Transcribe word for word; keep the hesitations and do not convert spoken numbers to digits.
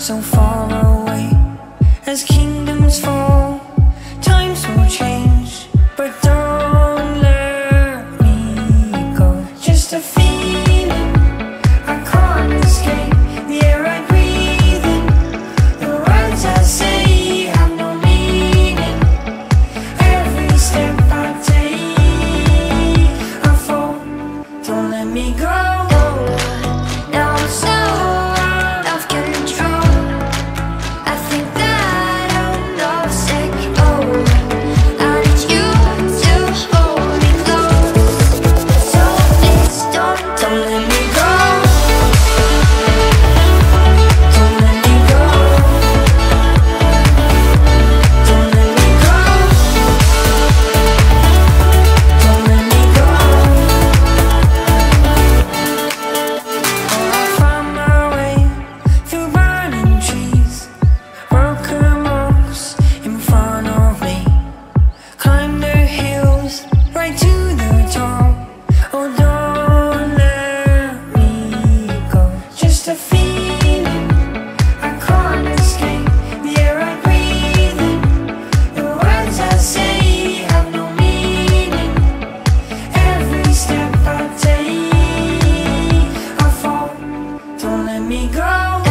so far away. As kingdoms fall, times will change, but don't let me go. Just a feeling I can't escape, the air I breathe in, the words I say have no meaning. Every step I take, I fall, don't let me go. Now I'm so out of control, I think that I'm lovesick. Oh, I need you to hold me close, so please don't, don't let me go. Don't let me go. Don't let me go. Don't let me go. I found my way through burning trees, broken rocks in front of me, climbed the hills right to the top. Oh, don't let me go. Just a feeling I can't escape, the air I breathe in, the words I say have no meaning. Every step I take, I fall, don't let me go.